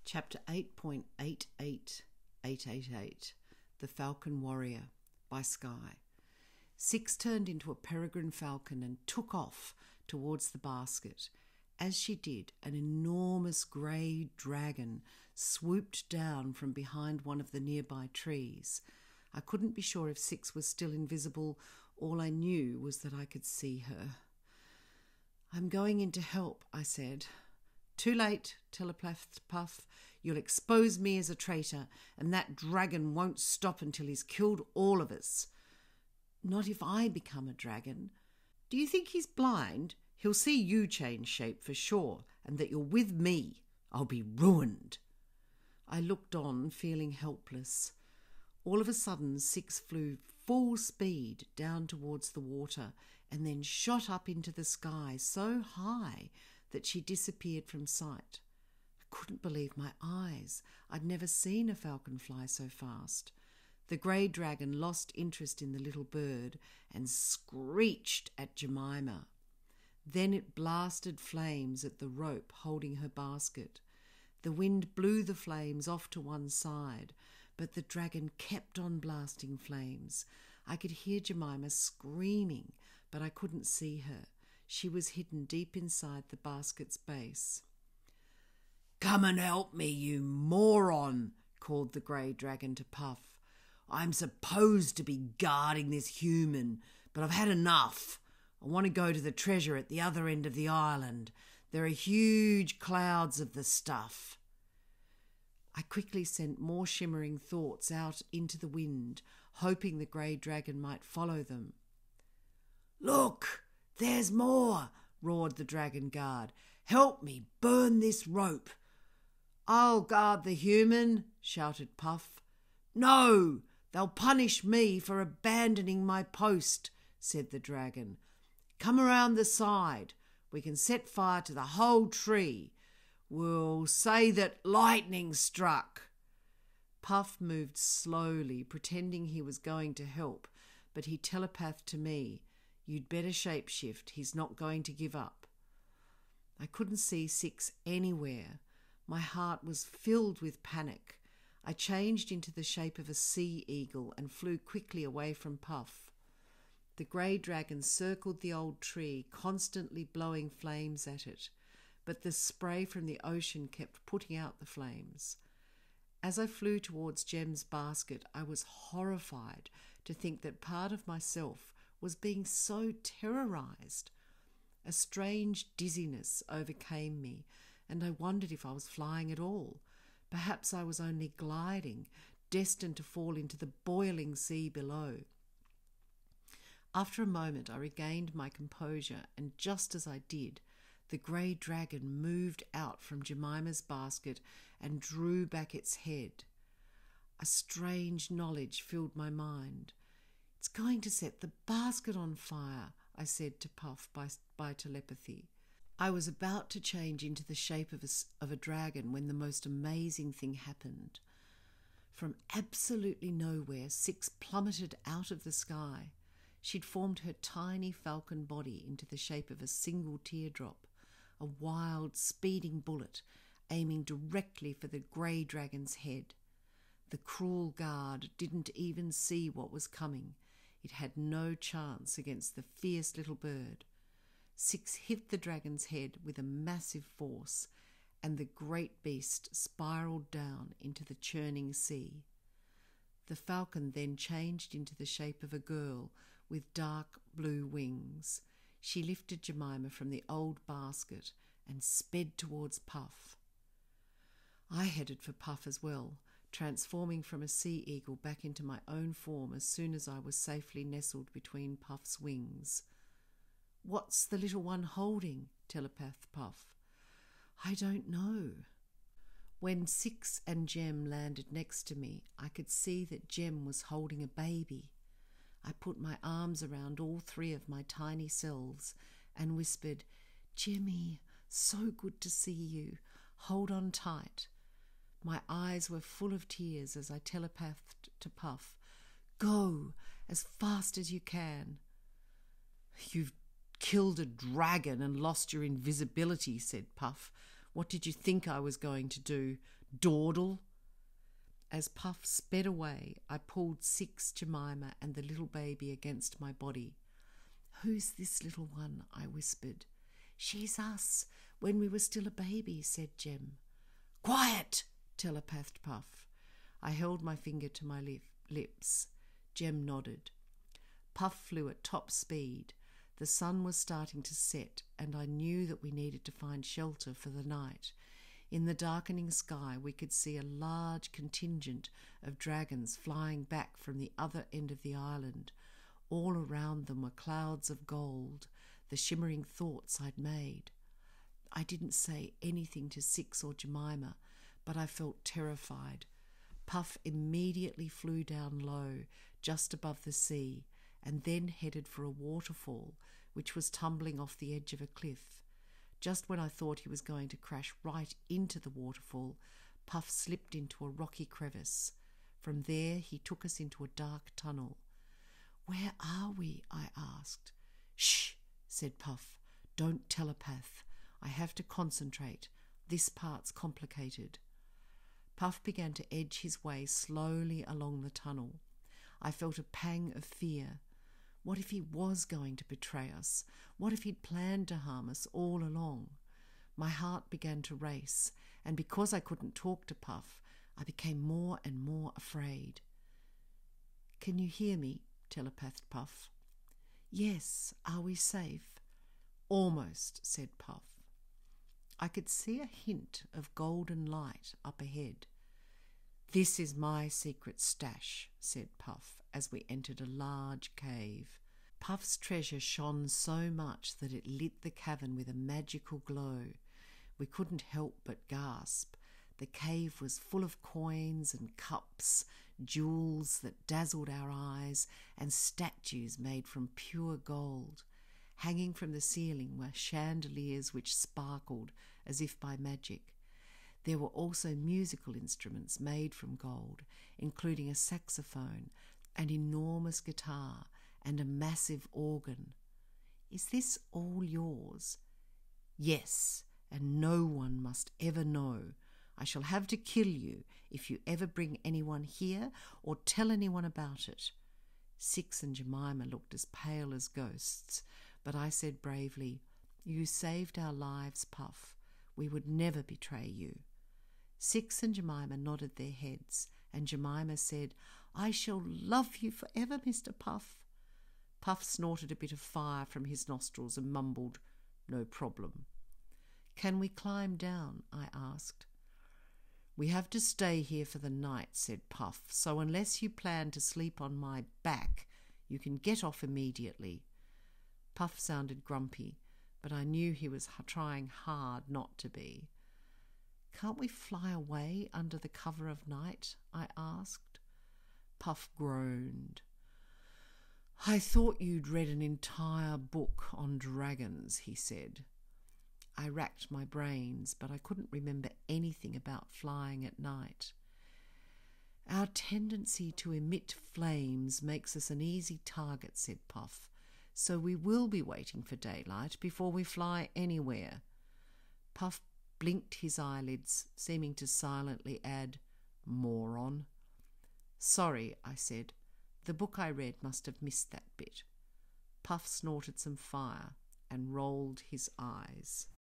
Chapter 8.88888 The Falcon Warrior by Sky. Six turned into a peregrine falcon and took off towards the basket. As she did, an enormous grey dragon swooped down from behind one of the nearby trees. I couldn't be sure if Six was still invisible. All I knew was that I could see her. "I'm going in to help," I said. "Too late," telegraphed Puff. "You'll expose me as a traitor, and that dragon won't stop until he's killed all of us." "Not if I become a dragon." "Do you think he's blind? He'll see you change shape for sure, and that you're with me. I'll be ruined." I looked on, feeling helpless. All of a sudden, Six flew full speed down towards the water and then shot up into the sky so high that she disappeared from sight. I couldn't believe my eyes. I'd never seen a falcon fly so fast. The grey dragon lost interest in the little bird and screeched at Jemima. Then it blasted flames at the rope holding her basket. The wind blew the flames off to one side, but the dragon kept on blasting flames. I could hear Jemima screaming, but I couldn't see her. She was hidden deep inside the basket's base. "Come and help me, you moron," called the grey dragon to Puff. "I'm supposed to be guarding this human, but I've had enough. I want to go to the treasure at the other end of the island. There are huge clouds of the stuff." I quickly sent more shimmering thoughts out into the wind, hoping the grey dragon might follow them. "Look, there's more," roared the dragon guard. "Help me burn this rope." "I'll guard the human," shouted Puff. "No, they'll punish me for abandoning my post," said the dragon. "Come around the side. We can set fire to the whole tree. We'll say that lightning struck." Puff moved slowly, pretending he was going to help, but he telepathed to me, "You'd better shapeshift. He's not going to give up." I couldn't see Six anywhere. My heart was filled with panic. I changed into the shape of a sea eagle and flew quickly away from Puff. The grey dragon circled the old tree, constantly blowing flames at it, but the spray from the ocean kept putting out the flames. As I flew towards Jem's basket, I was horrified to think that part of myself was being so terrorised. A strange dizziness overcame me, and I wondered if I was flying at all. Perhaps I was only gliding, destined to fall into the boiling sea below. After a moment, I regained my composure, and just as I did, the grey dragon moved out from Jemima's basket and drew back its head. A strange knowledge filled my mind. "It's going to set the basket on fire," I said to Puff by telepathy. I was about to change into the shape of a dragon when the most amazing thing happened. From absolutely nowhere, Six plummeted out of the sky. She'd formed her tiny falcon body into the shape of a single teardrop, a wild, speeding bullet aiming directly for the grey dragon's head. The cruel guard didn't even see what was coming. It had no chance against the fierce little bird. Six hit the dragon's head with a massive force, and the great beast spiralled down into the churning sea. The falcon then changed into the shape of a girl with dark blue wings. She lifted Jemima from the old basket and sped towards Puff. I headed for Puff as well, transforming from a sea eagle back into my own form as soon as I was safely nestled between Puff's wings. "What's the little one holding?" telepathed Puff. "I don't know." When Six and Jem landed next to me, I could see that Jem was holding a baby. I put my arms around all three of my tiny selves and whispered, "Jemmy, so good to see you. Hold on tight." My eyes were full of tears as I telepathed to Puff, "Go as fast as you can." "You've killed a dragon and lost your invisibility," said Puff. "What did you think I was going to do? Dawdle. As Puff sped away, I pulled Six, Jemima and the little baby against my body. "Who's this little one?" I whispered. "She's us, when we were still a baby," said Jem. "Quiet!" telepathed Puff. I held my finger to my lips. Jem nodded. Puff flew at top speed. The sun was starting to set, and I knew that we needed to find shelter for the night. In the darkening sky, we could see a large contingent of dragons flying back from the other end of the island. All around them were clouds of gold, the shimmering thoughts I'd made. I didn't say anything to Six or Jemima, but I felt terrified. Puff immediately flew down low, just above the sea, and then headed for a waterfall, which was tumbling off the edge of a cliff. Just when I thought he was going to crash right into the waterfall, Puff slipped into a rocky crevice. From there, he took us into a dark tunnel. "Where are we?" I asked. "Shh," said Puff. "Don't telepath. I have to concentrate. This part's complicated." Puff began to edge his way slowly along the tunnel. I felt a pang of fear. What if he was going to betray us? What if he'd planned to harm us all along? My heart began to race, and because I couldn't talk to Puff, I became more and more afraid. "Can you hear me?" telepathed Puff. "Yes. Are we safe?" "Almost," said Puff. I could see a hint of golden light up ahead. "This is my secret stash," said Puff as we entered a large cave. Puff's treasure shone so much that it lit the cavern with a magical glow. We couldn't help but gasp. The cave was full of coins and cups, jewels that dazzled our eyes, and statues made from pure gold. Hanging from the ceiling were chandeliers which sparkled as if by magic. There were also musical instruments made from gold, including a saxophone, an enormous guitar, and a massive organ. "Is this all yours?" "Yes, and no one must ever know. I shall have to kill you if you ever bring anyone here or tell anyone about it." Six and Jemima looked as pale as ghosts, but I said bravely, "You saved our lives, Puff. We would never betray you." Six and Jemima nodded their heads, and Jemima said, "I shall love you forever, Mr. Puff." Puff snorted a bit of fire from his nostrils and mumbled, "No problem." "Can we climb down?" I asked. "We have to stay here for the night," said Puff, "so unless you plan to sleep on my back, you can get off immediately." Puff sounded grumpy, but I knew he was trying hard not to be. "Can't we fly away under the cover of night?" I asked. Puff groaned. "I thought you'd read an entire book on dragons," he said. I racked my brains, but I couldn't remember anything about flying at night. "Our tendency to emit flames makes us an easy target," said Puff, "so we will be waiting for daylight before we fly anywhere." Puff blinked his eyelids, seeming to silently add, "Moron." "Sorry," I said. "The book I read must have missed that bit." Puff snorted some fire and rolled his eyes.